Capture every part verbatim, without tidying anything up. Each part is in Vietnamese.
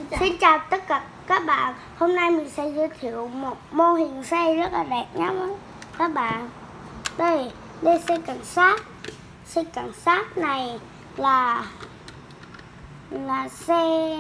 chào. Xin chào tất cả các bạn. Hôm nay mình sẽ giới thiệu một mô hình xe rất là đẹp nhé các bạn. Đây, đây xe cảnh sát. Xe cảnh sát này là là xe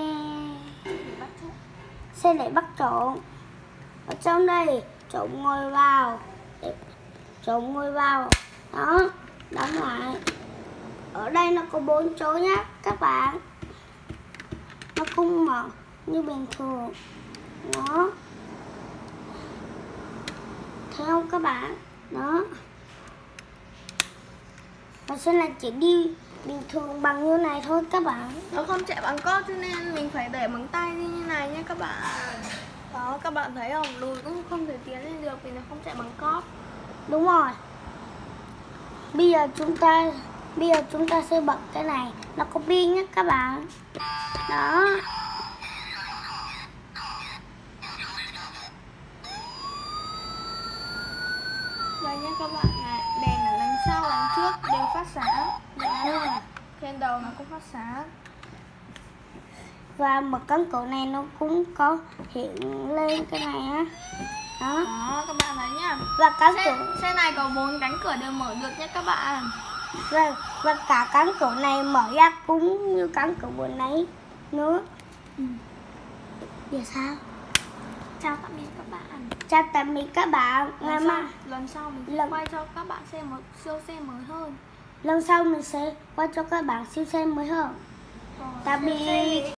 xe để bắt trộm. Ở trong đây trộm ngồi vào, trộm ngồi vào, đó, đóng lại. Ở đây nó có bốn chỗ nhé các bạn. Nó không mở như bình thường. Đó, thấy không các bạn? Đó, và xe này chỉ đi bình thường bằng như này thôi các bạn. Nó không chạy bằng cốt cho nên mình phải để bằng tay đi như này nha các bạn. Đó, các bạn thấy không? Lùi cũng không thể tiến lên được vì nó không chạy bằng cốt. Đúng rồi. Bây giờ chúng ta bây giờ chúng ta sẽ bật cái này, nó có pin nhé các bạn. Đó. Đây nhé các bạn, này đèn ở đằng sau, đằng trước đều phát sáng. Đấy, trên đầu nó cũng phát sáng. Và một cánh cửa này nó cũng có hiện lên cái này á. Đó. Đó, các bạn thấy nhá. Và cánh Xe, cửa xe này có bốn cánh cửa đều mở được nhé các bạn. và, và cả cánh cửa này mở ra cũng như cánh cửa vừa nãy nữa. Ừ. Giờ sao? Chào tạm biệt các bạn. Chào tạm biệt các bạn. Ngày Lần mai sau, lần sau mình sẽ lần, quay cho các bạn xem một siêu xe mới hơn. lần sau mình sẽ quay cho các bạn siêu xe mới hơn. Ờ, Tạm siêu xe biệt. gì?